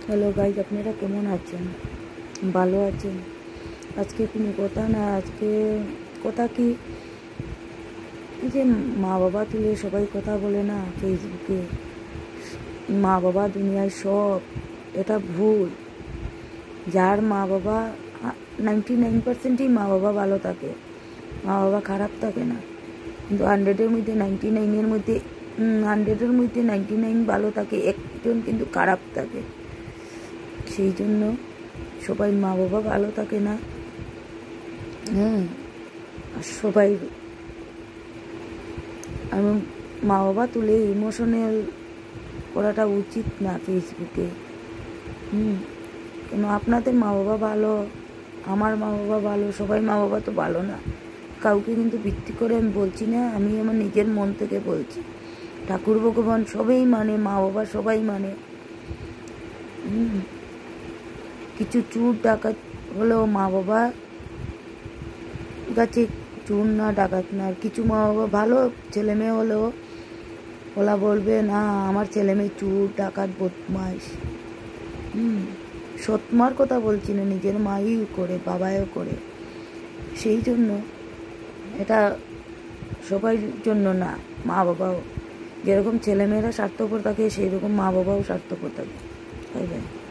Hello guys, আপনারা কেমন আছেন? ভালো আছেন? আজকে কোনো কথা না, আজকে কথা কি, এই যে মা বাবা তুলে সবাই কথা বলে না ফেসবুকে, মা বাবা দুনিয়ায় সব, এটা ভুল। যার মা বাবা 99%ই মা বাবা ভালো থাকে, মা বাবা খারাপ থাকে না। কিন্তু 100-এর মধ্যে 99-এর মধ্যে 100-এর মধ্যে 99 ভালো থাকে, একজন কিন্তু খারাপ থাকে। সেই জন্য সবাই মা বাবা ভালো থাকে না। আর সবাই আমি মা বাবা তুলে ইমোশনাল করাটা উচিত না ফেসবুকে। কেন আপনাদের মা বাবা ভালো, আমার মা বাবা ভালো, সবাই মা বাবা তো ভালো না। কাউকে কিন্তু ভিত্তি করে আমি বলছি না, আমি আমার নিজের মন থেকে বলছি। ঠাকুর ভগবান সবাই মানে, মা বাবা সবাই মানে। কিছু চুর ডাকাত হলেও মা বাবা কাছে চুর না, ডাকাত না। আর কিছু মা বাবা ভালো ছেলে মেয়ে হলেও ওরা বলবে না আমার ছেলে মেয়ে চুর ডাকাত বদমাইশ। সৎমার কথা বলছি না, নিজের মাই করে, বাবাও করে। সেই জন্য এটা সবার জন্য না, মা বাবাও যেরকম ছেলেমেয়েরা স্বার্থপর থাকে সেই রকম মা বাবাও স্বার্থপর থাকে। তাই